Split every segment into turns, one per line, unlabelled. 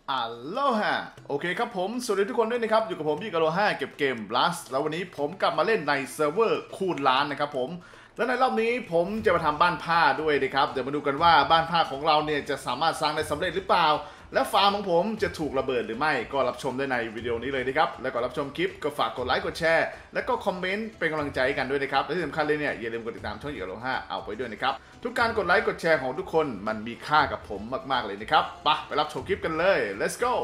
อัลโลฮะโอเคครับผมสวัสดีทุกคนด้วยนะครับอยู่กับผมพี่กะโลห้าเก็บเกม Blast แล้ววันนี้ผมกลับมาเล่นในเซิร์ฟเวอร์คูณล้านนะครับผมและในรอบนี้ผมจะมาทำบ้านผ้าด้วยนะครับเดี๋ยวมาดูกันว่าบ้านผ้าของเราเนี่ยจะสามารถสร้างได้สำเร็จหรือเปล่าและฟาร์มของผมจะถูกระเบิดหรือไม่ก็รับชมได้ในวิดีโอนี้เลยนะครับและก่อนรับชมคลิปก็ฝากกดไลค์กดแชร์และก็คอมเมนต์เป็นกำลังใจกันด้วยนะครับและที่สำคัญเลยเนี่ยอย่าลืมกดติดตามช่องอีกกะโลห้าเอาไปด้วยนะครับทุกการกดไลค์กดแชร์ของทุกคนมันมีค่ากับผมมากๆเลยนะครับไปรับชมคลิปกันเลย let's go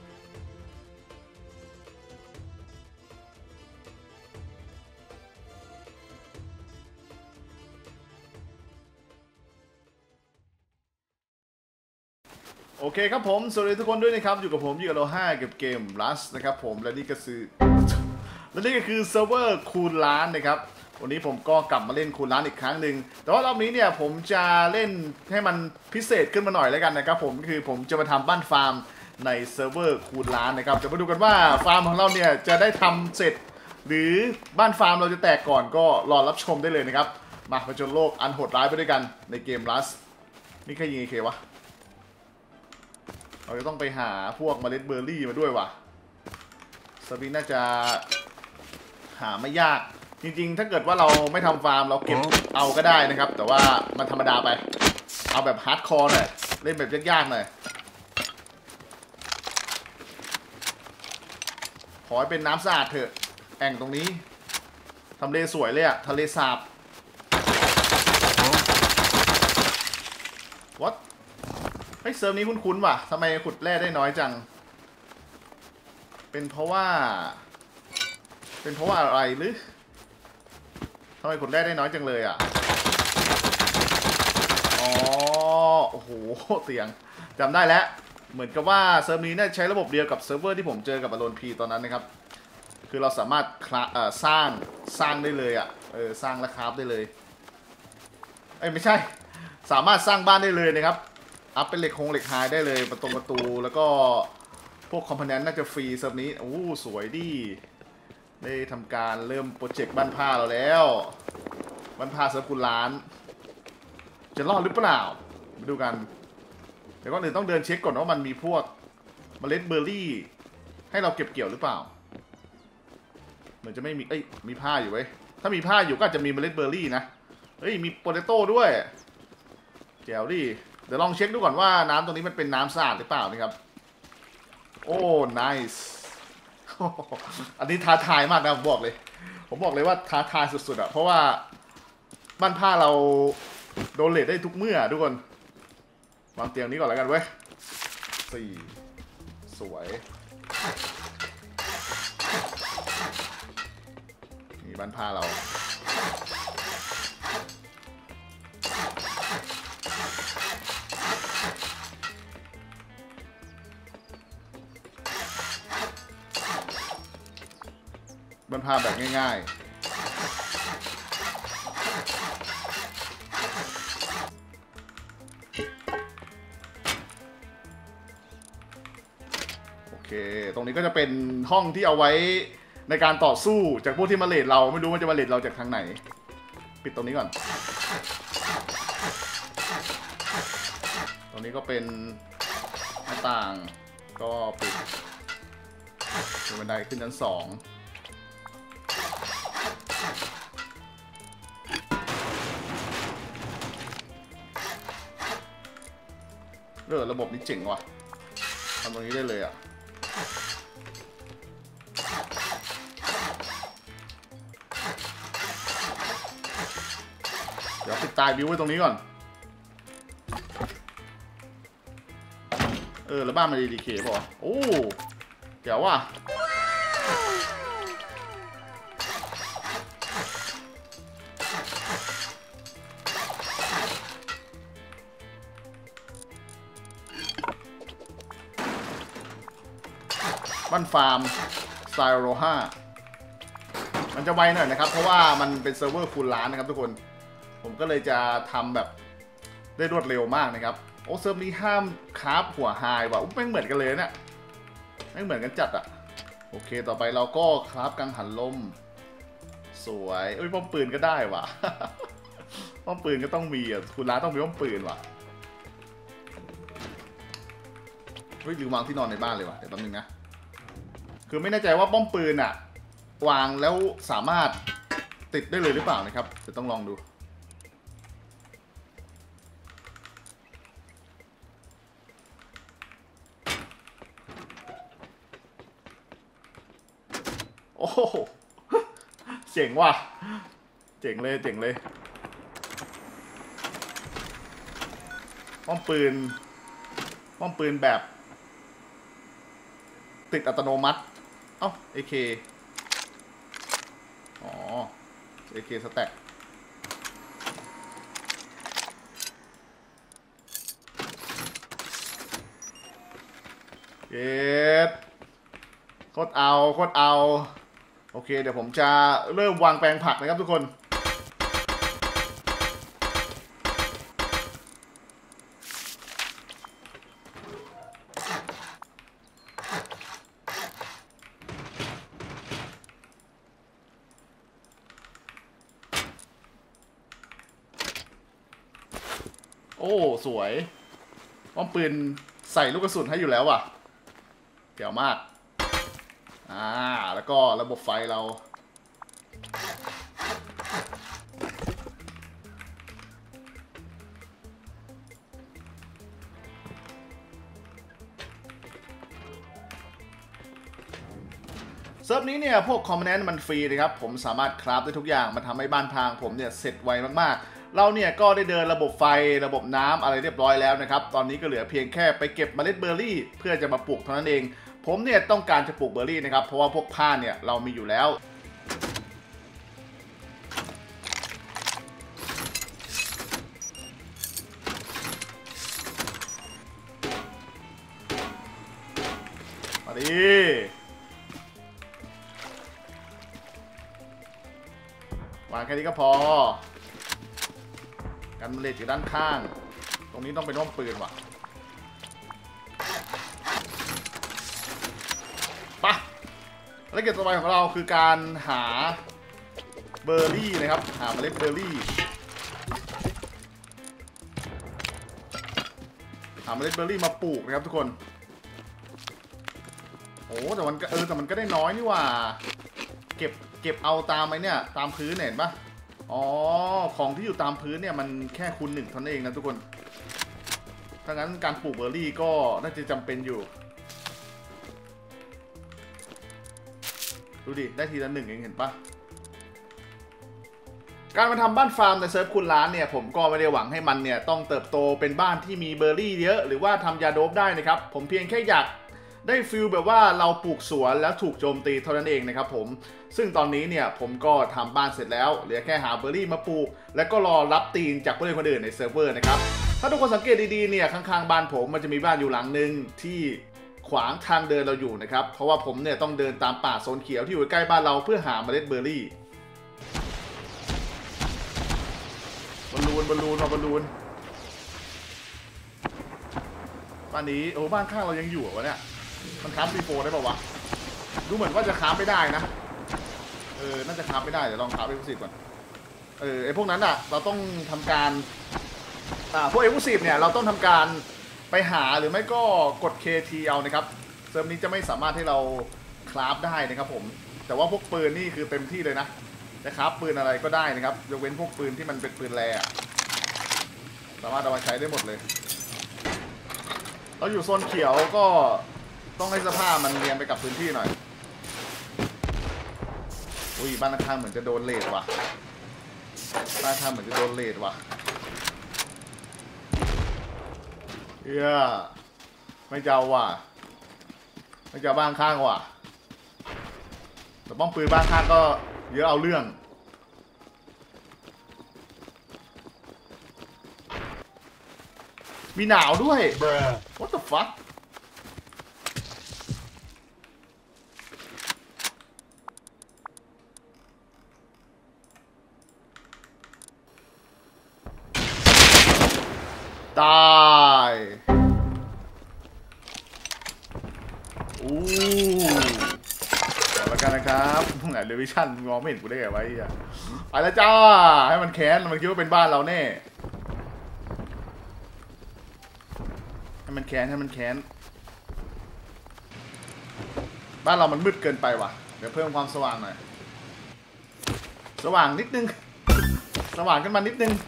โอเคครับผมสวัสดีทุกคนด้วยนะครับอยู่กับผมยูโร5เก็บเกม Rust นะครับผมและนี่ก็คือเซิร์ฟเวอร์คูณล้านนะครับวันนี้ผมก็กลับมาเล่นคูณล้านอีกครั้งหนึ่งแต่ว่ารอบนี้เนี่ยผมจะเล่นให้มันพิเศษขึ้นมาหน่อยแล้วกันนะครับผมคือผมจะมาทำบ้านฟาร์มในเซิร์ฟเวอร์คูณล้านนะครับจะมาดูกันว่าฟาร์มของเราเนี่ยจะได้ทำเสร็จหรือบ้านฟาร์มเราจะแตกก่อนก็รอรับชมได้เลยนะครับมาผจญโลกอันโหดร้ายไปด้วยกันในเกม Rust นี่ใครยิงไอเควะเราจะต้องไปหาพวกเมล็ดเบอร์รี่มาด้วยว่ะสวิงน่าจะหาไม่ยากจริงๆถ้าเกิดว่าเราไม่ทำฟาร์มเราเก็บเอาก็ได้นะครับแต่ว่ามันธรรมดาไปเอาแบบฮาร์ดคอร์หน่อยเล่นแบบยากๆหน่อยขอให้เป็นน้ำสะอาดเถอะแอ่งตรงนี้ทำเลสวยเลยอะทะเลสาบ Whatไอ้เซิร์ฟนี้คุ้นๆว่ะทำไมขุดแร่ได้น้อยจังเป็นเพราะว่าอะไรหรือทำไมขุดแร่ได้น้อยจังเลยอ่ะอ๋อโอ้โหเตียงจำได้แล้วเหมือนกับว่าเซิร์ฟนี้น่าใช้ระบบเดียวกับเซิร์ฟเวอร์ที่ผมเจอกับอโลนพีตอนนั้นนะครับคือเราสามารถสร้างได้เลยอ่ะสร้างและคราฟได้เลยไม่ใช่สามารถสร้างบ้านได้เลยนะครับอัพเป็นเหล็กเหล็กไฮได้เลยประตูแล้วก็พวกคอมโพเนนต์น่าจะฟรีเซิร์ฟนี้โอ้สวยดีได้ทำการเริ่มโปรเจกต์บ้านผ้าเราแล้วบ้านผ้าเซิร์ฟคูณล้านจะรอดหรือเปล่ามาดูกันเดี๋ยวก่อนอื่นต้องเดินเช็คก่อนว่ามันมีพวกเมล็ดเบอร์รี่ให้เราเก็บเกี่ยวหรือเปล่าเหมือนจะไม่มีมีผ้าอยู่ไว้ถ้ามีผ้าอยู่ก็อาจจะมีเมล็ดเบอร์รี่นะมีโปเตโต้ด้วยแจ๋วดิเดี๋ยวลองเช็คดูก่อนว่าน้ำตรงนี้มันเป็นน้ำสะอาดหรือเปล่านะครับโอ้ nice อันนี้ท้าทายมากนะผมบอกเลยว่าท้าทายสุดๆอ่ะเพราะว่าบ้านผ้าเราโดนเลทได้ทุกเมื่อทุกคนวางเตียงนี้ก่อนแล้วกันเว้ย4สวยนี่บ้านผ้าเราบ้านผ้าแบบง่ายๆโอเคตรงนี้ก็จะเป็นห้องที่เอาไว้ในการต่อสู้จากพวกที่มาเลทเราไม่รู้มันจะมาเลทเราจากทางไหนปิดตรงนี้ก่อนตรงนี้ก็เป็นหน้าต่างก็ปิดเป็นบันไดขึ้นชั้น2ระบบนี้เจ๋งว่ะทำตรงนี้ได้เลยอ่ะเดี๋ยวปิดตายบิวไว้ตรงนี้ก่อนแล้วบ้านมันดีเคป่ะโอ้เดี๋ยวว่ะบ้านฟาร์มสไตล์โรฮามันจะไวหน่อยนะครับเพราะว่ามันเป็นเซิร์ฟเวอร์คูณล้านนะครับทุกคนผมก็เลยจะทำแบบได้รวดเร็วมากนะครับโอ้เซิร์ฟนี้ห้ามคราฟหัวไฮว่ะไม่เหมือนกันเลยเนี่ยไม่เหมือนกันจัดอ่ะโอเคต่อไปเราก็คราฟกังหันลมสวยป้อมปืนก็ได้ว่ะ ป้อมปืนก็ต้องมีอ่ะคูณล้านต้องมีป้อมปืนว่ะเฮ้ยหรือวางที่นอนในบ้านเลยวะเดี๋ยวแป๊บนึงนะคือไม่แน่ใจว่าป้อมปืนอะวางแล้วสามารถติดได้เลยหรือเปล่านะครับจะต้องลองดูโอ้โหเจ๋งว่ะเจ๋งเลยเจ๋งเลยป้อมปืนแบบติดอัตโนมัติเอ้า AK อ๋อ AK สแต็กเย็ดโคตรเอาโคตรเอาโอเคเดี๋ยวผมจะเริ่มวางแปลงผักนะครับทุกคนโอ้สวยป้อมปืนใส่ลูกกระสุนให้อยู่แล้วว่ะเจ๋วมากแล้วก็ระบบไฟเราเซิร์ฟนี้เนี่ยพวกคอมโพเนนต์มันฟรีนะครับผมสามารถคราฟได้ทุกอย่างมันทำให้บ้านพังผมเนี่ยเสร็จไวมากๆเราเนี่ยก็ได้เดินระบบไฟระบบน้ำอะไรเรียบร้อยแล้วนะครับตอนนี้ก็เหลือเพียงแค่ไปเก็บเมล็ดเบอร์รี่เพื่อจะมาปลูกเท่านั้นเองผมเนี่ยต้องการจะปลูกเบอร์รี่นะครับเพราะว่าพวกผ้าเนี่ยเรามีอยู่แล้วมาดิวางแค่นี้ก็พอกันเมล็ดอยู่ด้านข้างตรงนี้ต้องเป็นป้อมปืนว่ะปะภารกิจต่อไปของเราคือการหาเบอร์รี่นะครับหาเมล็ดเบอร์รี่หาเมล็ดเบอร์รี่มาปลูกนะครับทุกคนโอ้แต่มันแต่มันก็ได้น้อยนี่ว่าเก็บเอาตามไอ้เนี่ยตามพื้นเห็นปะอ๋อของที่อยู่ตามพื้นเนี่ยมันแค่คูณ 1เท่านั้นเองนะทุกคนถ้างั้นการปลูกเบอร์รี่ก็น่าจะจำเป็นอยู่ดูดิได้ทีละ1เองเห็นปะการมาทำบ้านฟาร์มในเซิร์ฟคูณล้านเนี่ยผมก็ไม่ได้หวังให้มันเนี่ยต้องเติบโตเป็นบ้านที่มีเบอร์รี่เยอะหรือว่าทำยาโดบได้นะครับผมเพียงแค่อยากได้ฟิลแบบว่าเราปลูกสวนแล้วถูกโจมตีเท่านั้นเองนะครับผมซึ่งตอนนี้เนี่ยผมก็ทำบ้านเสร็จแล้วเหลือแค่หาเบอร์รี่มาปลูกแล้วก็รอรับตีนจากผู้เล่นคนอื่นในเซิร์ฟเวอร์นะครับถ้าทุกคนสังเกตดีๆเนี่ยข้างๆบ้านผมมันจะมีบ้านอยู่หลังนึงที่ขวางทางเดินเราอยู่นะครับเพราะว่าผมเนี่ยต้องเดินตามป่าโซนเขียวที่อยู่ใกล้บ้านเราเพื่อหาเมล็ดเบอร์รี่บอลลูนบ้านนี้โอ้บ้านข้างเรายังอยู่วะเนี่ยมันค้ามซีโฟได้ป่าวะดูเหมือนว่าจะค้ามไม่ได้นะน่าจะค้ามไม่ได้เดี๋ยวลองค้ามเอ็กซ์คลูซีฟก่อนไอพวกนั้นอ่ะเราต้องทำการพวกเอ็กซ์คลูซีฟเนี่ยเราต้องทำการไปหาหรือไม่ก็กด KT เอานะครับเซิร์ฟนี้จะไม่สามารถให้เราคราฟได้นะครับผมแต่ว่าพวกปืนนี่คือเต็มที่เลยนะจะคราฟปืนอะไรก็ได้นะครับยกเว้นพวกปืนที่มันเป็นปืนแร่สามารถเอามาใช้ได้หมดเลยเราอยู่โซนเขียวก็ต้องให้สภาพมันเรียนไปกับพื้นที่หน่อยอุ้ยบ้านข้างเหมือนจะโดนเลดว่ะบ้านข้างเหมือนจะโดนเลดว่ะไม่เจ้าว่ะไม่เจ้าบ้านข้างว่ะแต่ป้อมปืนบ้านข้างก็เยอะเอาเรื่องมีหนาวด้วย What the fuck ตายแล้วกันนะครับไหนเรวิชั่นมองไม่เห็นกูได้ไงวะไปแล้วจ้าให้มันแค้นมันคิดว่าเป็นบ้านเราแน่ให้มันแค้นบ้านเรามันมืดเกินไปว่ะเดี๋ยวเพิ่มความสว่างหน่อยสว่างนิดนึงสว่างขึ้นมานิดนึง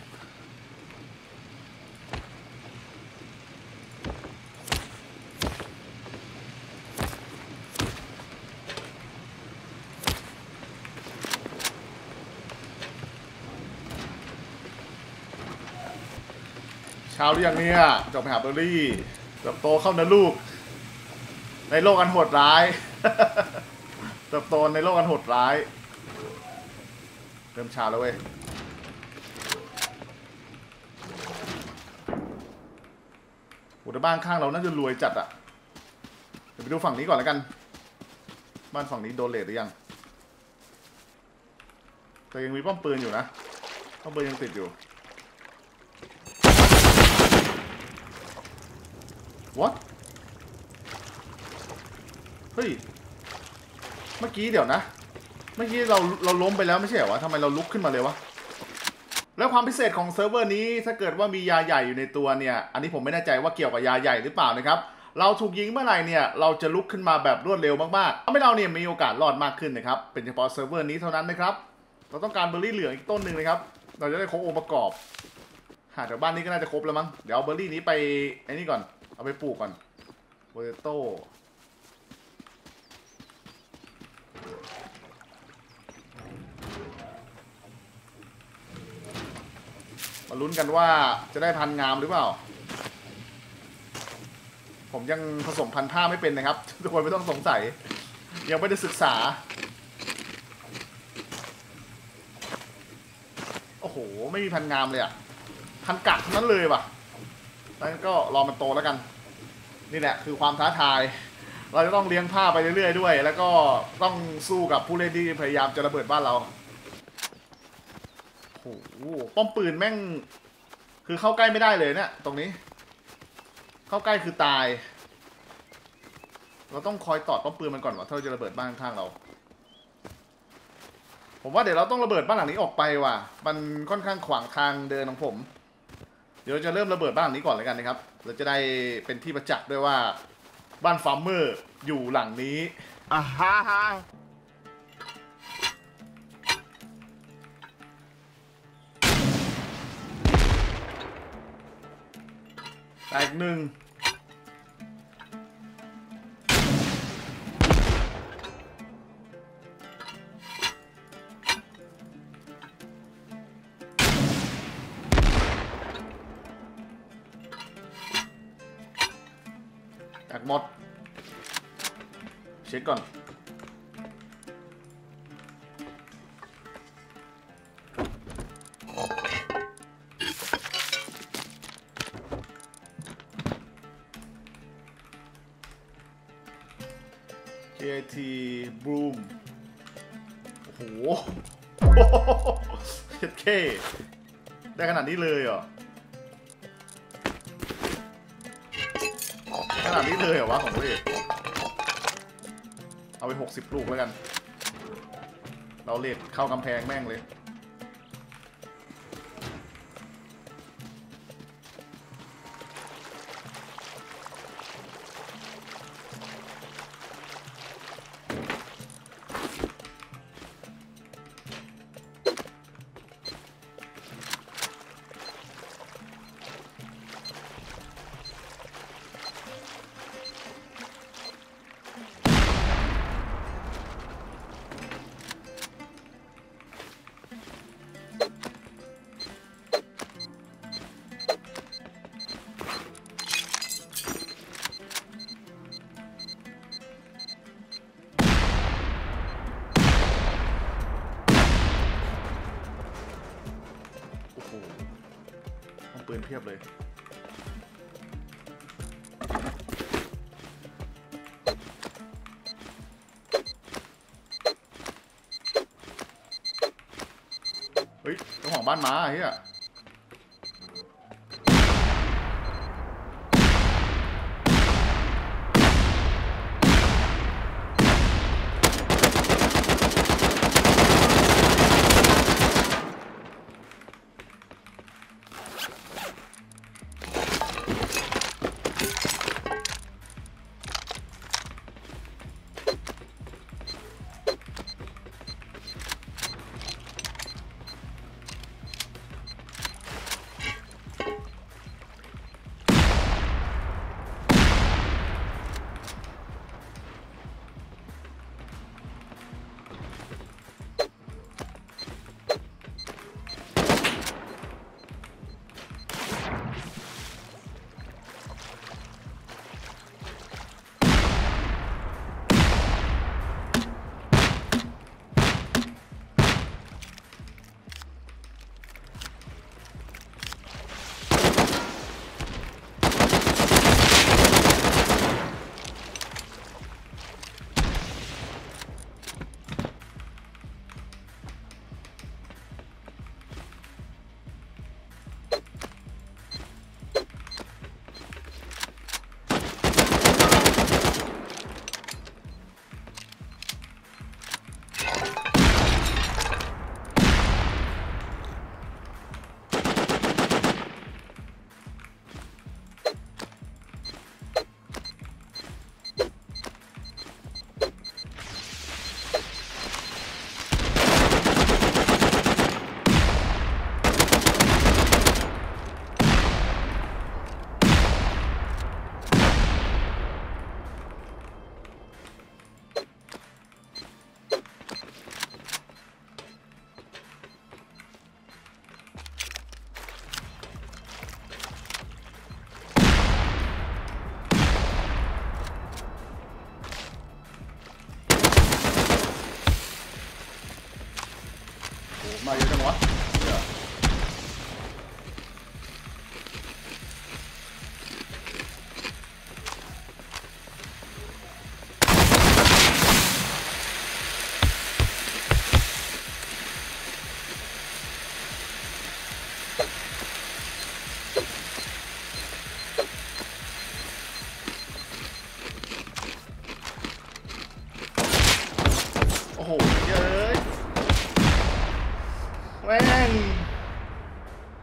เช้าหรือยังเนี่ยจะไปหาเบอร์รี่เติบโตเข้านะลูกในโลกอันโหดร้ายเติบโตในโลกอันโหดร้ายเริ่มเช้าแล้วเว้ยโหแต่บ้านข้างเราน่าจะรวยจัดอะเดี๋ยวไปดูฝั่งนี้ก่อนแล้วกันบ้านฝั่งนี้โดนเลทหรือยังแต่ยังมีป้อมปืนอยู่นะป้อมปืนยังติดอยู่ What เฮ้ยเมื่อกี้เดี๋ยวนะเมื่อกี้เราล้มไปแล้วไม่ใช่เหรอวะทำไมเราลุกขึ้นมาเลยวะแล้วความพิเศษของเซิร์ฟเวอร์นี้ถ้าเกิดว่ามียาใหญ่อยู่ในตัวเนี่ยอันนี้ผมไม่แน่ใจว่าเกี่ยวกับยาใหญ่หรือเปล่านะครับเราถูกยิงเมื่อไหร่เนี่ยเราจะลุกขึ้นมาแบบรวดเร็วมากๆทำให้เราเนี่ยมีโอกาสรอดมากขึ้นนะครับเป็นเฉพาะเซิร์ฟเวอร์นี้เท่านั้นนะครับเราต้องการเบอร์รี่เหลืองอีกต้นหนึ่งนะครับเราจะได้ครบองค์ประกอบหากแถวบ้านนี้ก็น่าจะครบแล้วมั้งเดี๋ยวเอาเบอร์รี่นี้ไปไอ้นี่ก่อนเอาไปปลูกก่อนโปเตโต้มาลุ้นกันว่าจะได้พันธุ์งามหรือเปล่าผมยังผสมพันธุ์ผ้าไม่เป็นนะครับทุกคนไม่ต้องสงสัยยังไม่ได้ศึกษาโอ้โหไม่มีพันธุ์งามเลยอะพันธุ์กัดทั้งนั้นเลยว่ะงั้นก็รอมันโตแล้วกันนี่แหละคือความท้าทายเราจะต้องเลี้ยงผ้าไปเรื่อยๆด้วยแล้วก็ต้องสู้กับผู้เล่นที่พยายามจะระเบิดบ้านเราโอ้โหป้อมปืนแม่งคือเข้าใกล้ไม่ได้เลยเนี่ยตรงนี้เข้าใกล้คือตายเราต้องคอยตอดป้อมปืนมันก่อนว่าถ้าเราจะระเบิดบ้านข้างเราผมว่าเดี๋ยวเราต้องระเบิดบ้านหลังนี้ออกไปว่ะมันค่อนข้างขวางทางเดินของผมเดี๋ยวจะเริ่มระเบิดบ้านหลังนี้ก่อนเลยกันนะครับเราจะได้เป็นที่ประจักษ์ด้วยว่าบ้านฟาร์มเมอร์อยู่หลังนี้ฮ่าแตกหนึ่งแตกหมดเช็คก่อนKT Bloom โอ้โหเคได้ขนาดนี้เลยเหรอขนาดนี้เลยเหรอวะของพี่เอาไป60 ลูกแล้วกันเราเลดเข้ากำแพงแม่งเลยปืนเพียบเลยเฮ้ยเจ้าของบ้านม้าเฮีย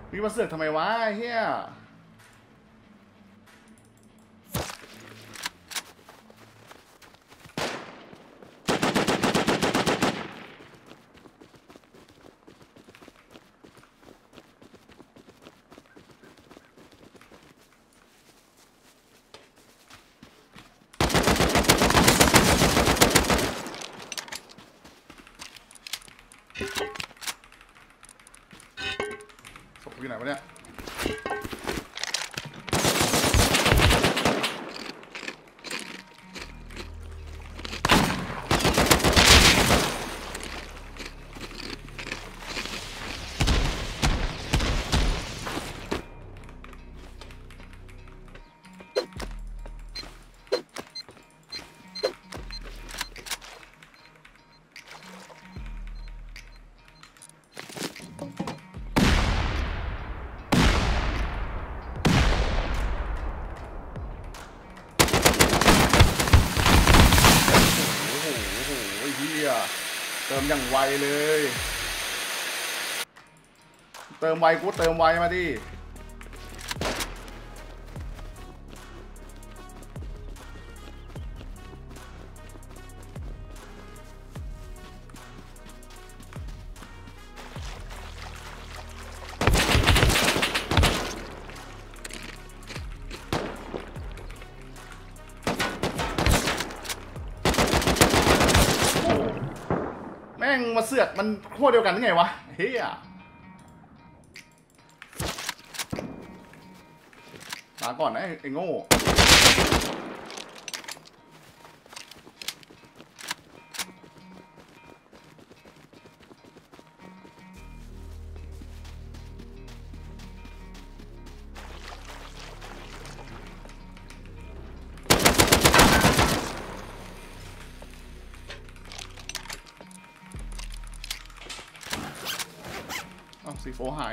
มีมาเสือกทำไมวะเฮียศพอยู่ไหนวะเนี่ยเติมอย่างไวเลยเติมไวกูเติมไวมาดิแม่งมาเสือกมันขั้วเดียวกันได้ไงวะเฮียมาก่อนนะไอ้โง่ซีโฟหาย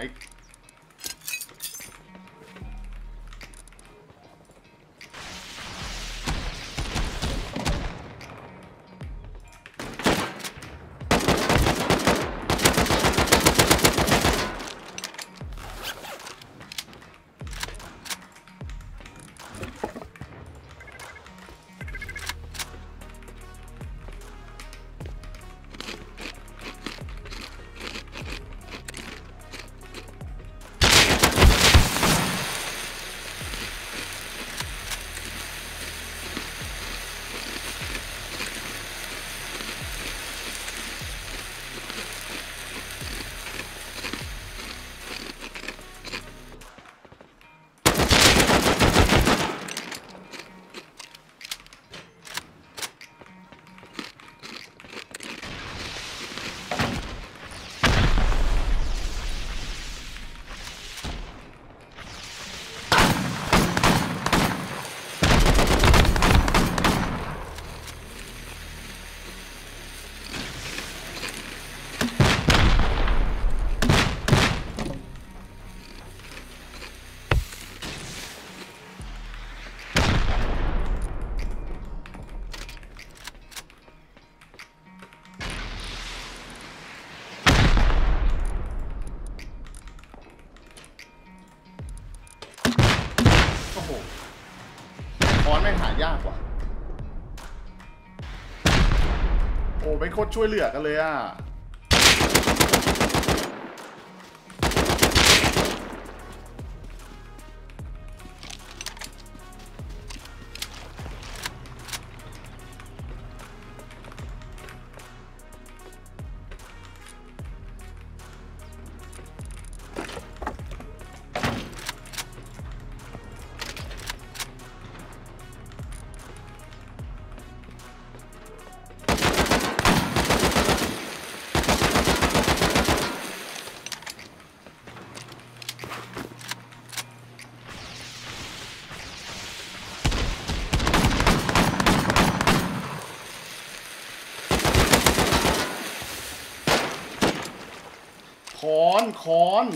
โอ้โหคอนแม่งหายากว่ะโอ้เป็นโคตรช่วยเหลือกันเลยอ่ะคอน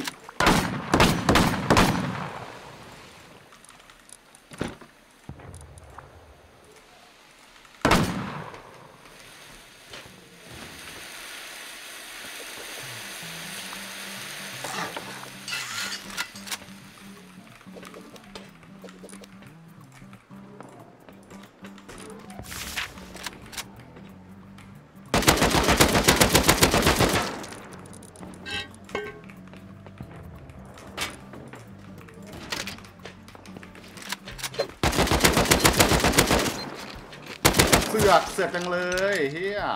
อกจังเลยเฮีย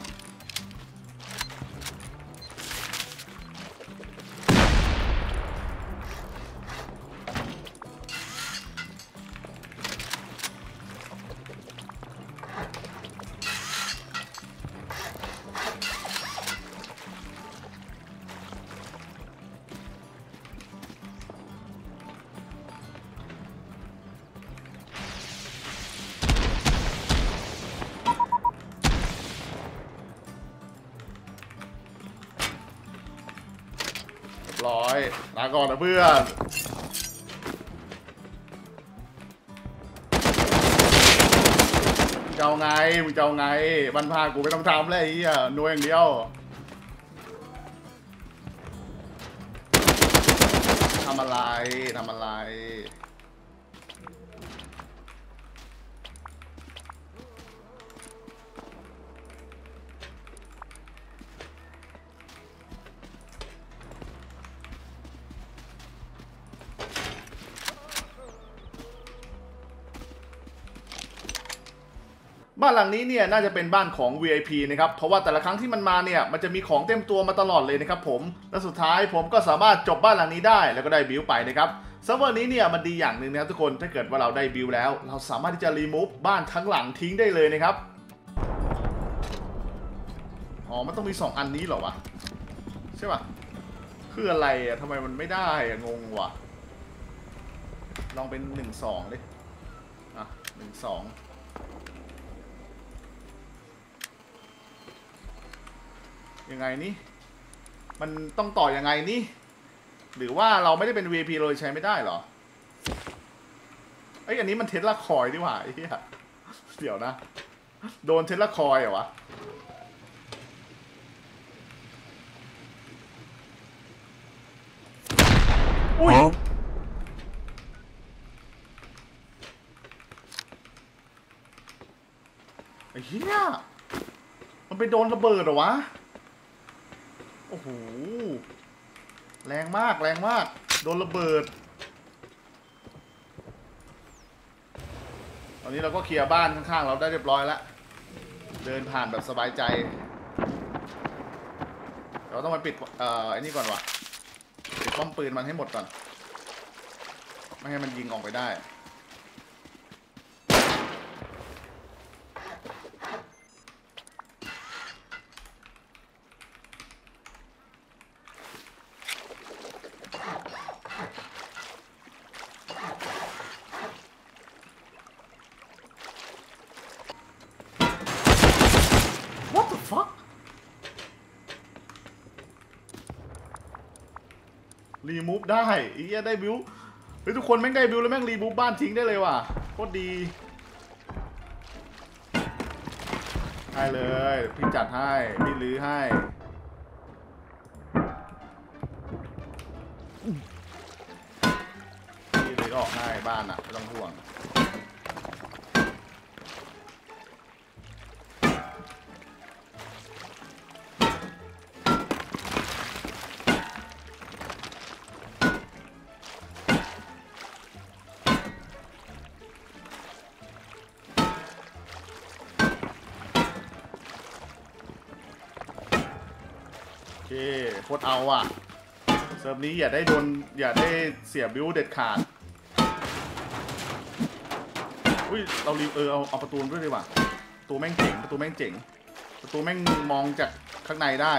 ร้อยลาก่อนนะเพื่อนมึงจะเอาไงบันพากูไม่ต้องทำเลยไอ้เหี้ยนัวอย่างเดียวทำอะไรบ้านหลังนี้เนี่ยน่าจะเป็นบ้านของ VIP นะครับเพราะว่าแต่ละครั้งที่มันมาเนี่ยมันจะมีของเต็มตัวมาตลอดเลยนะครับผมและสุดท้ายผมก็สามารถจบบ้านหลังนี้ได้แล้วก็ได้บิลไปนะครับเซิร์ฟเวอร์นี้เนี่ยมันดีอย่างหนึ่งนะครับทุกคนถ้าเกิดว่าเราได้บิลแล้วเราสามารถที่จะรีมูฟบ้านทั้งหลังทิ้งได้เลยนะครับอ๋อมันต้องมี2อันนี้เหรอวะใช่ป่ะคืออะไรอ่ะทำไมมันไม่ได้อ่ะงงว่ะลองเป็น1-2ดิอ่ะ1-2ยังไงนี่มันต้องต่อยังไงนี่หรือว่าเราไม่ได้เป็น VIP เราใช้ไม่ได้เหรอไอ้อันนี้มันเทสลาคอยดีกว่าไอ้เหี้ยเดี๋ยวนะโดนเทสลาคอยเหรอวะอุ้ยไอ้เหี้ยมันไปโดนระเบิดเหรอวะโอ้โหแรงมากโดนระเบิดตอนนี้เราก็เคลียร์บ้านข้างๆเราได้เรียบร้อยแล้วเดินผ่านแบบสบายใจเราต้องไปปิดไอ้นี่ก่อนวะปิดป้อมปืนมันให้หมดก่อนไม่ให้มันยิงออกไปได้รีมูฟได้อียได้บิวเฮ้ยทุกคนแม่งได้บิวแล้วแม่งรีมูฟบ้านทิ้งได้เลยว่ะโคตรดีให้เลยพี่จัดให้พี่ลื้อให้พี่ลื้อออกให้บ้านอ่ะไม่ต้องห่วงโคตรเอาอ่ะเซิร์ฟนี้อย่าได้เสียบิวเด็ดขาดอุ้ยเรารีเอาประตูด้วยดีกว่าประตูแม่งเจ๋งประตูแม่งมองจากข้างในได้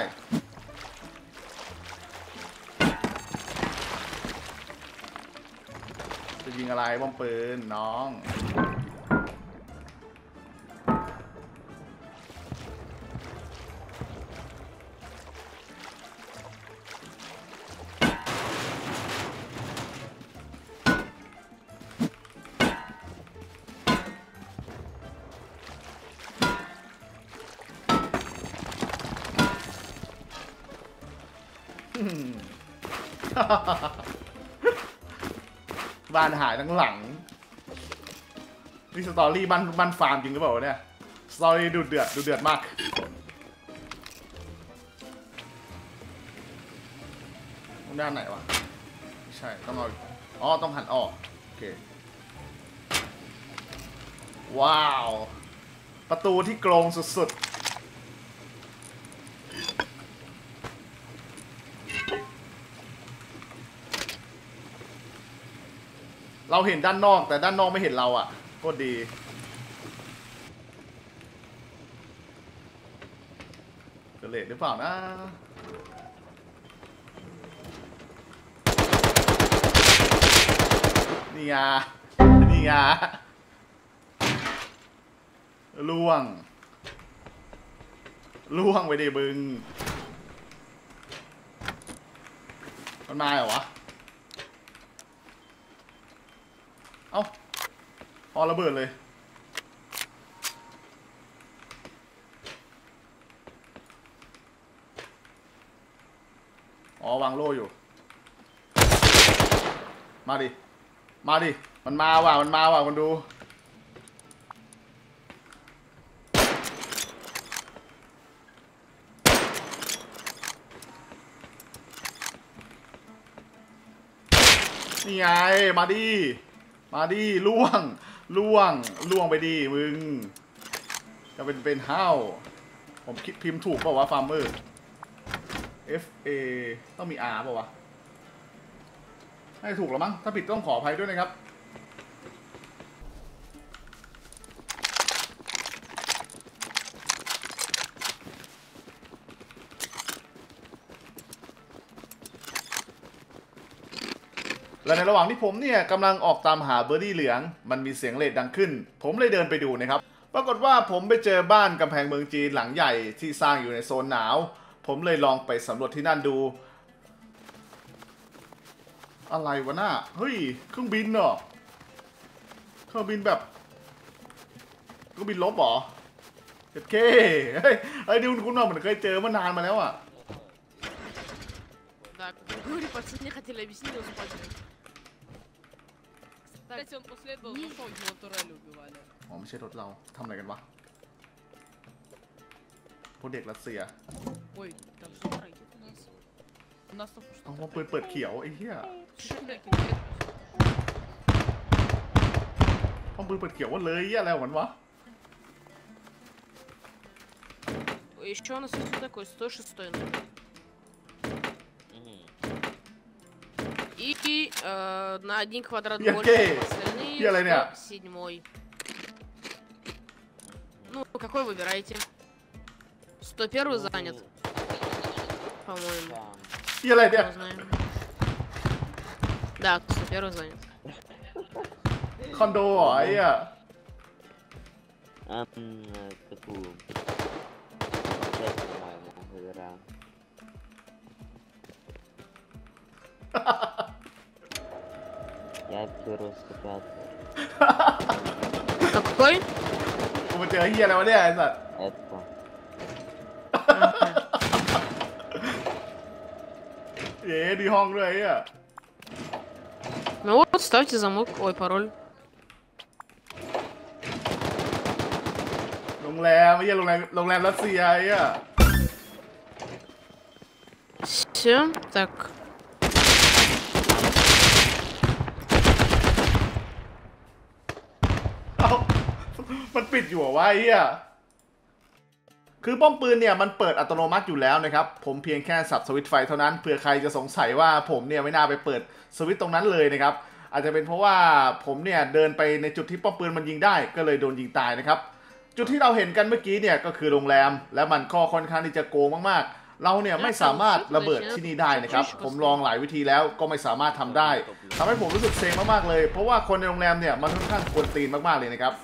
จะยิงอะไรบ้อมปืนน้องบ้านหายทั้งหลังนี่สตอรี่บ้านฟาร์มจริงหรือเปล่าเนี่ยสตอรี่ดูเดือดมากด้านไหนวะใช่ต้องเอาต้องหันออกโอเคว้าวประตูที่โกรงสุดๆเราเห็นด้านนอกแต่ด้านนอกไม่เห็นเราอ่ะโคตรดีเกิดเลทหรือเปล่านะนี่ไงนี่ไงล่วงไปดิบึงมันมาเหรอวะเอ้าพอระเบิดเลยอ๋อวางโล่อยู่มาดิมันมาว่ะมันดูนี่ไงมาดิล่วงไปดิมึงจะเป็นห้าวผมคิดพิมพ์ถูกเปล่าวะฟาร์มเมอร์ FA ต้องมี R เปล่าวะให้ถูกแล้วมั้งถ้าผิดต้องขออภัยด้วยนะครับและในระหว่างที่ผมเนี่ยกำลังออกตามหาเบอร์ดี้เหลืองมันมีเสียงเรดดังขึ้นผมเลยเดินไปดูนะครับปรากฏว่าผมไปเจอบ้านกำแพงเมืองจีนหลังใหญ่ที่สร้างอยู่ในโซนหนาวผมเลยลองไปสำรวจที่นั่นดูอะไรวะน่าเฮ้ยเครื่องบินเหรอเครื่องบินแบบเครื่องบินลบเหรอเจ็ดเคเฮ้ยดิวคุณว่าเหมือนเคยเจอมานานมาแล้วอ่ะ
Да, говорю, пацаны хотели объяснить, но спасибо. Кстати, он последовал, нашел его турель убивали.
อ๋อไม่ใช่รถเราทำอะไรกันวะพวกเด็กรัสเซีย
Ой, там же ракет у нас. У нас только
เอา
что.
เปิดเขียวไอ้เหี้ย
Ракет.
ห้องปืนเปิดเขียวว่าเลยเหี้ยอะไรของมันวะ
Еще у нас есть такой 106 номер. И на 1 квадрат больше, чем остальные 107. Ну, какой выбираете? 101 занят. По-моему.
เหี้ยอะไรเนี่ย
Знаем. Да, 101 занят.
คอนโดเหรอไอ้เหี้ย
Какую? Часть, по-моему, выбираем. Я беру 105.
Какой?
กูมาเจอเหี้ยอะไรวะเนี่ยไอ้สัส
Это.
เย้ดีห้องด้วยไอ้เหี้ย
Ну вот, ставьте замок. Ой, пароль.
โรงแรมไอ้เหี้ยโรงแรมรัสเซียไอ้เหี้ย
Все, так.
เอ้ามันปิดอยู่เหรอวะไอ้เหี้ยคือป้อมปืนเนี่ยมันเปิดอัตโนมัติอยู่แล้วนะครับผมเพียงแค่สับสวิตช์ไฟเท่านั้นเผื่อใครจะสงสัยว่าผมเนี่ยไม่น่าไปเปิดสวิตช์ตรงนั้นเลยนะครับอาจจะเป็นเพราะว่าผมเนี่ยเดินไปในจุดที่ป้อมปืนมันยิงได้ก็เลยโดนยิงตายนะครับจุดที่เราเห็นกันเมื่อกี้เนี่ยก็คือโรงแรมและมันก็ค่อนข้างที่จะโกงมากๆเราเนี่ยไม่สามารถระเบิดที่นี่ได้นะครับผมลองหลายวิธีแล้วก็ไม่สามารถทำได้ทำให้ผมรู้สึกเซ็งมากๆเลยเพราะว่าคนในโรงแรมเนี่ยมันค่อนข้างกวนตีนมากๆเลยนะครับ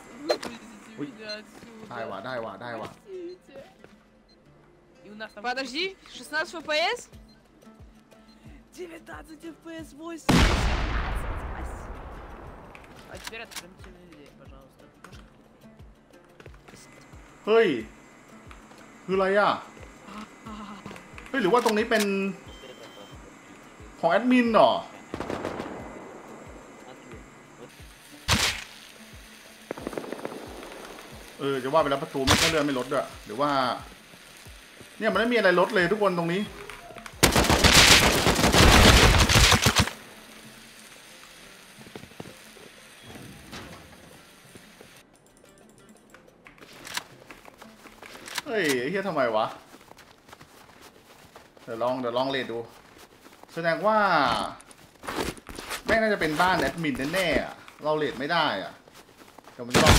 ได้ว่ะ
И у нас там... Подожди, 16 FPS? 19 FPS, 8. А теперь откройте людей, пожалуйста.
เฮ้ยคืออะไรอ่ะเฮ้ยหรือว่าตรงนี้เป็นของแอดมินเหรอจะว่าไปแล้วประตูมันก็เลื่อนไม่ลดด้วยหรือว่าเนี่ยมันไม่มีอะไรลดเลยทุกคนตรงนี้ฮ้ยไอ้เหี้ยทำไมวะเดี๋ยวลองเลดดูแสดงว่าแม่งน่าจะเป็นบ้านแอดมินแน่ๆอะเราเลดไม่ได้อะเดี๋ยวมันจะลอง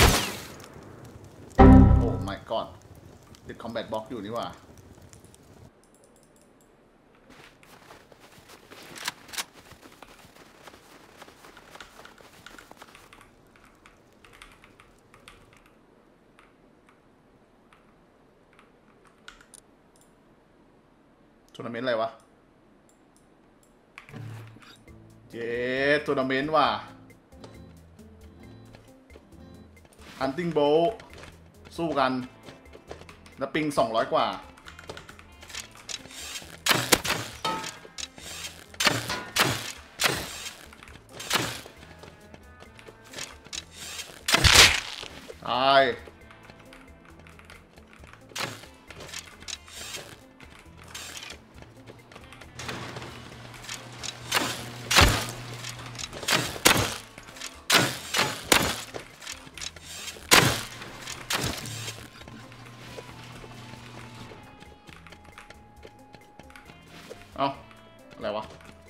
โอ้ my god ติด combat box อยู่นี่ว่าทัวร์นาเมนต์อะไรวะเย้ทัวร์นาเมนต์ว่ะ Hunting Bolt สู้กันแล้วปิง200 กว่าตายเอ้าอะไรวะ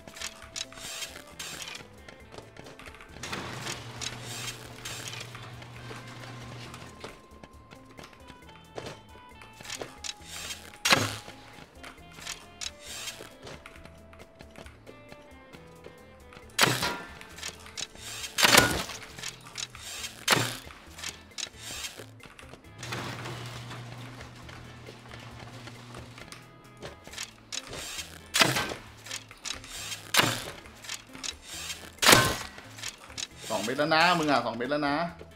2 เม็ดแล้วนะมึงอ่ะ2 เม็ดแล้วนะ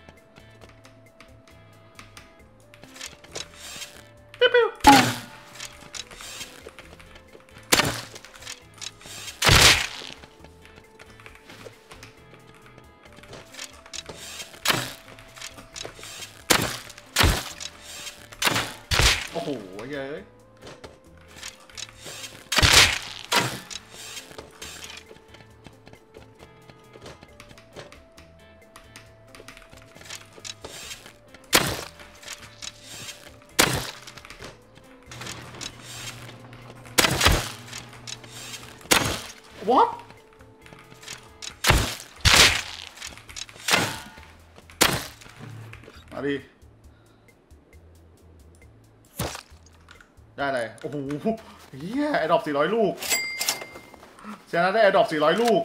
ปิ๊วโอ้โหเย้ยWhat มาดิได้เลยโอ้โหเฮียไอ้ดอก400 ลูกเสียนะได้ไอ้ดอก400 ลูก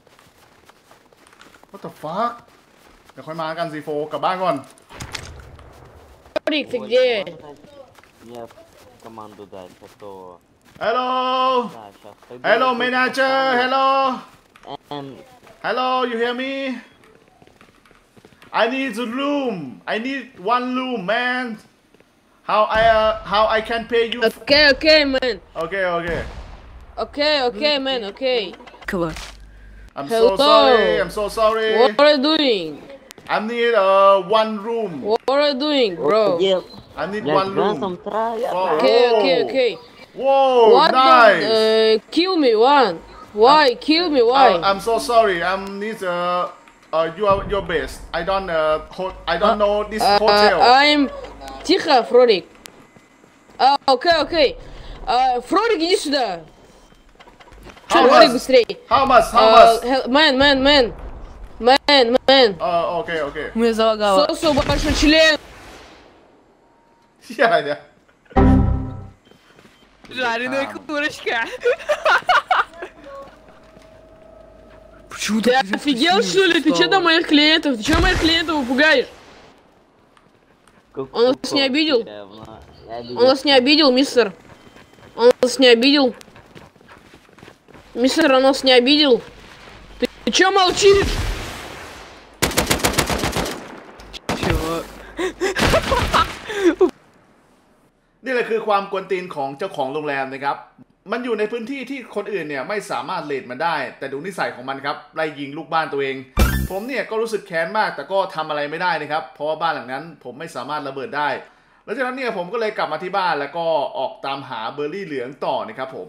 What the fuck เดี๋ยวค่อยมากันซีโฟกลับบ้านก่อน
Фрик, ты где?
Мне команду дать, а то...
Hello
Да, сейчас.
Hello manager Hello
Эм,
Hello you hear me I need a room I need one room man how I can pay you
Okay, man.
Okay
Okay, man, okay.
I'm
Hello.
so sorry
What are you doing?
I need one room
What are you doing, bro?
Нет,
I need
я
one
тебя
room
сам траю.
Oh.
Okay.
Whoa
What
nice
don't kill me, one? Why? Kill me, why?
I'm so sorry I need your best I don't know this hotel
I'm... Тихо, Фродик. Окей. Фродик, иди сюда.
How
Фродик,
much?
быстрей.
How much
Man.
Okay
Меня залагало.
Сосу большой член.
เหี้ยอะไรเนี่ย
Жареная курочка. Почему
Ты офигел, что ли? Ты что там моих клиентов? Ты что моих клиентов пугаешь? Он нас не обидел? Он вас не обидел, мистер? Он вас не обидел? Мистер, он нас не обидел? Ты чё молчишь?
Чего?
นี่แหละคือความกวนตีนของเจ้าของโรงแรมนะครับมันอยู่ในพื้นที่ที่คนอื่นเนี่ยไม่สามารถเลดมันได้แต่ดูนิสัยของมันครับไล่ยิงลูกบ้านตัวเองผมเนี่ยก็รู้สึกแค้นมากแต่ก็ทำอะไรไม่ได้นะครับเพราะว่าบ้านหลังนั้นผมไม่สามารถระเบิดได้แล้วจากนั้นเนี่ยผมก็เลยกลับมาที่บ้านแล้วก็ออกตามหาเบอร์รี่เหลืองต่อนะครับผม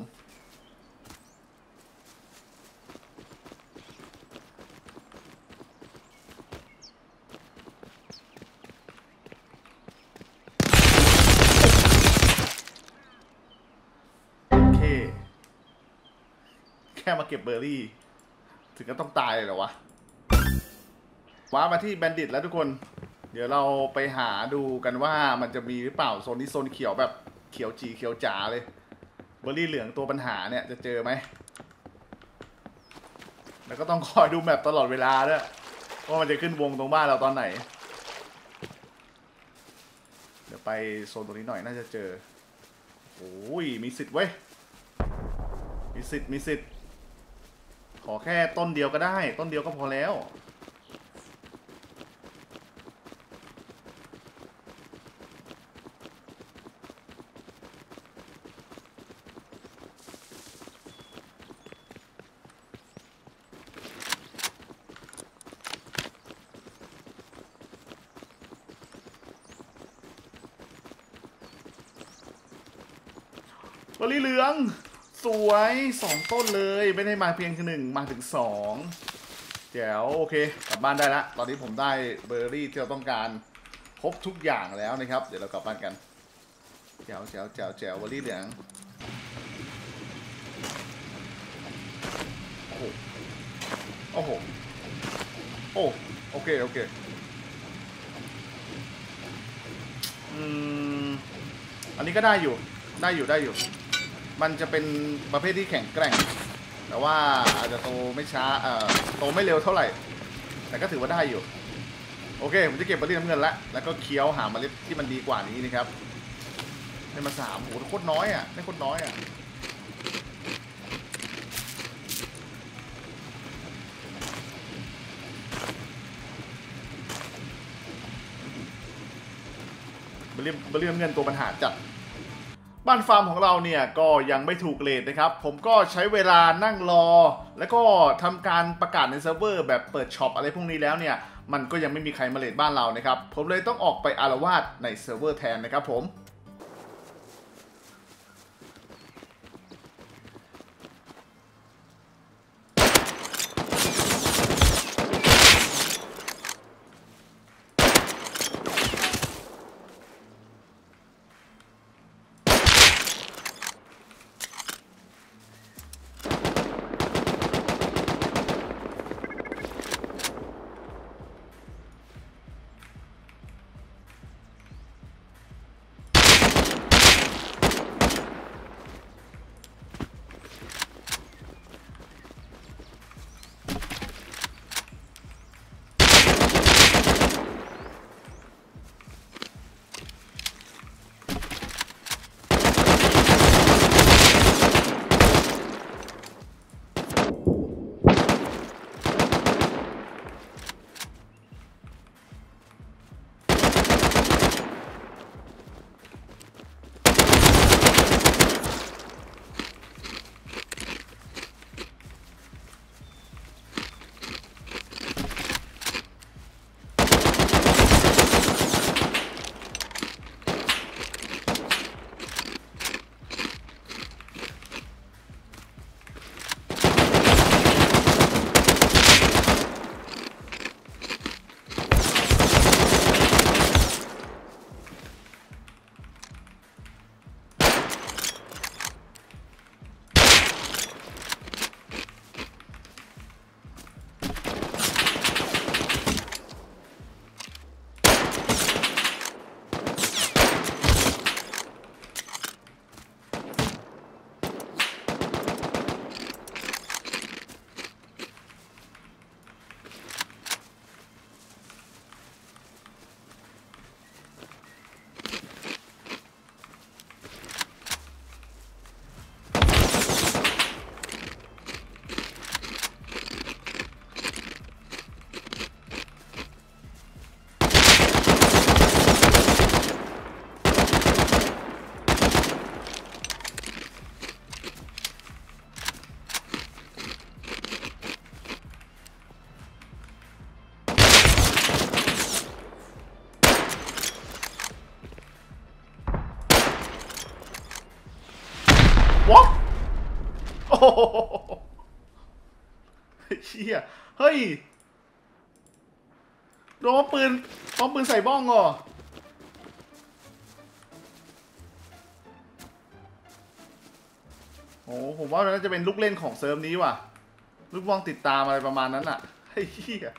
ค่มาเก็บเบอร์รี่ ถึงก็ต้องตายเลยเหรอวะว้ามาที่แบนดิตแล้วทุกคน เดี๋ยวเราไปหาดูกันว่ามันจะมีหรือเปล่าโซนนี้โซนเขียวแบบเขียวจีเขียวจ๋าเลยเบอร์รี่เหลืองตัวปัญหาเนี่ยจะเจอไหมแล้วก็ต้องคอยดูแมปตลอดเวลาด้วยว่ามันจะขึ้นวงตรงบ้านเราตอนไหนเดี๋ยวไปโซนตรงนี้หน่อยน่าจะเจอโอ้ยมีสิทธิ์เว้ยมีสิทธิ์ขอแค่ต้นเดียวก็ได้ต้นเดียวก็พอแล้วบอลลี่เหลืองสวย2 ต้นเลยไม่ได้มาเพียง1มาถึง2เดี๋ยวโอเคกลับบ้านได้ละตอนนี้ผมได้เบอร์รี่ที่เราต้องการครบทุกอย่างแล้วนะครับเดี๋ยวเรากลับบ้านกันแจ๋วเบอร์รี่เหลืองโอ้โหโอเคอันนี้ก็ได้อยู่มันจะเป็นประเภทที่แข็งแกร่งแต่ว่าอาจจะโตไม่ช้าโตไม่เร็วเท่าไหร่แต่ก็ถือว่าได้อยู่โอเคผมจะเก็บเบอร์รี่น้ำเงินแล้วก็เคี้ยวหาเมล็ดที่มันดีกว่านี้นะครับได้มา3โหโคตรน้อยอ่ะได้โคตรน้อยอ่ะเบอร์รี่น้ำเงินตัวปัญหาจัดบ้านฟาร์มของเราเนี่ยก็ยังไม่ถูกเรทนะครับผมก็ใช้เวลานั่งรอแล้วก็ทำการประกาศในเซิร์ฟเวอร์แบบเปิดช็อปอะไรพวกนี้แล้วเนี่ยมันก็ยังไม่มีใครมาเรทบ้านเรานะครับผมเลยต้องออกไปอาละวาดในเซิร์ฟเวอร์แทนนะครับผมวะโอ้โหเชี่ยเฮ้ยโดนปืนใส่บ้องเหรอโอ้อ้ผมว่าน่าจะเป็นลูกเล่นของเซิร์ฟนี้ว่ะลูกมองติดตามอะไรประมาณนั้นอ่ะไอ้เหี้ย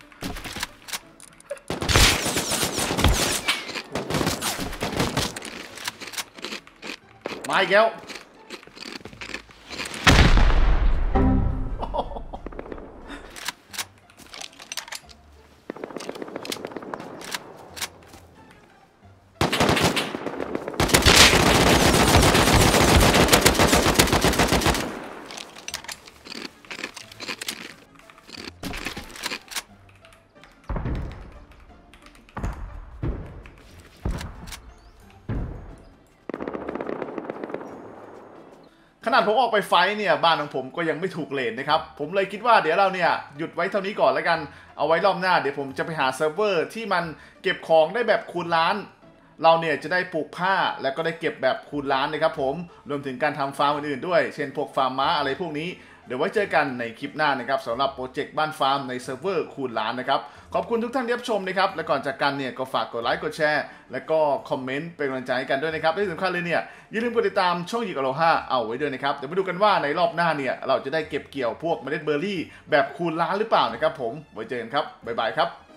มาอีกแล้วขนาดผมออกไปไฟท์เนี่ยบ้านของผมก็ยังไม่ถูกเรทนะครับผมเลยคิดว่าเดี๋ยวเราเนี่ยหยุดไว้เท่านี้ก่อนแล้วกันเอาไว้รอบหน้าเดี๋ยวผมจะไปหาเซิร์ฟเวอร์ที่มันเก็บของได้แบบคูณล้านเราเนี่ยจะได้ปลูกผ้าแล้วก็ได้เก็บแบบคูณล้านนะครับผมรวมถึงการทำฟาร์มอื่นๆด้วยเช่นพวกฟาร์มม้าอะไรพวกนี้เดี๋ยวไว้เจอกันในคลิปหน้านะครับสำหรับโปรเจกต์บ้านฟาร์มในเซิร์ฟเวอร์คูณล้านนะครับขอบคุณทุกท่านที่รับชมนะครับและก่อนจากกันเนี่ยก็ฝากกดไลค์กดแชร์และก็คอมเมนต์เป็นกำลังใจให้กันด้วยนะครับและที่สำคัญเลยเนี่ยอย่าลืมกดติดตามช่องยิกอโลฮาเอาไว้ด้วยนะครับเดี๋ยวมาดูกันว่าในรอบหน้าเนี่ยเราจะได้เก็บเกี่ยวพวกเมล็ดเบอร์รี่แบบคูณล้านหรือเปล่านะครับผมไว้เจอกันครับบ๊ายบายครับ